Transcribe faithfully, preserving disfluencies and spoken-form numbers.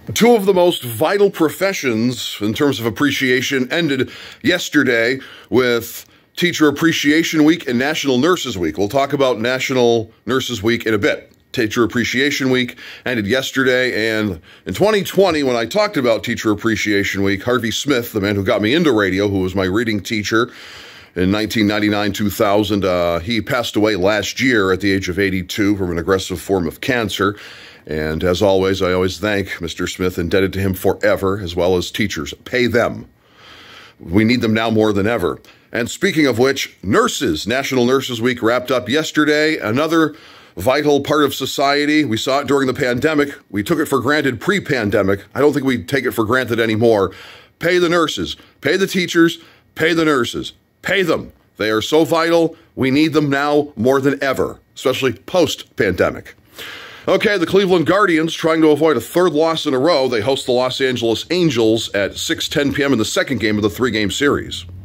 Two of the most vital professions in terms of appreciation ended yesterday with Teacher Appreciation Week and National Nurses Week. We'll talk about National Nurses Week in a bit. Teacher Appreciation Week ended yesterday, and in twenty twenty, when I talked about Teacher Appreciation Week, Harvey Smith, the man who got me into radio, who was my reading teacher in nineteen ninety-nine two thousand, uh, he passed away last year at the age of eighty-two from an aggressive form of cancer. And as always, I always thank Mister Smith, indebted to him forever, as well as teachers. Pay them. We need them now more than ever. And speaking of which, nurses, National Nurses Week wrapped up yesterday. Another vital part of society. We saw it during the pandemic. We took it for granted pre-pandemic. I don't think we take it for granted anymore. Pay the nurses, pay the teachers, pay the nurses, pay them. They are so vital. We need them now more than ever, especially post-pandemic. Okay, the Cleveland Guardians, trying to avoid a third loss in a row, they host the Los Angeles Angels at six ten p m in the second game of the three-game series.